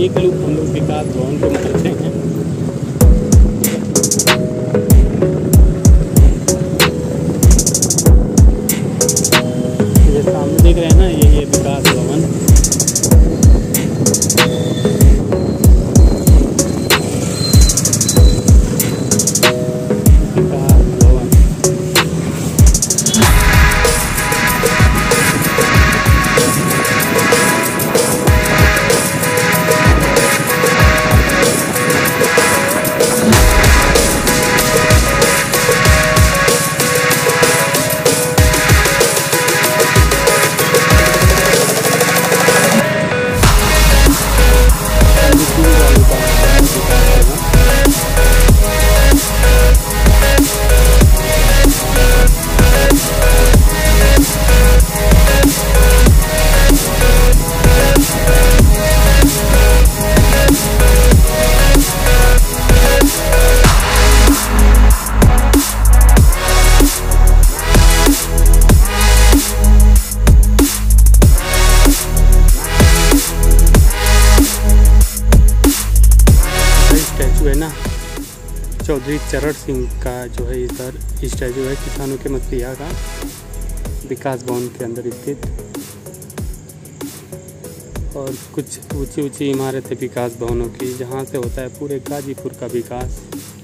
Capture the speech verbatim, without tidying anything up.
एक लुक हम लोग विकास भवन को मारते हैं। ये सामने देख रहे हैं ना, ये ये विकास भवन। विकास भवन है ना, चौधरी चरण सिंह का जो है इधर स्टैचू है, किसानों के मसीहा का, विकास भवन के अंदर स्थित। और कुछ ऊंची ऊंची इमारत है विकास भवनों की, जहाँ से होता है पूरे गाजीपुर का विकास।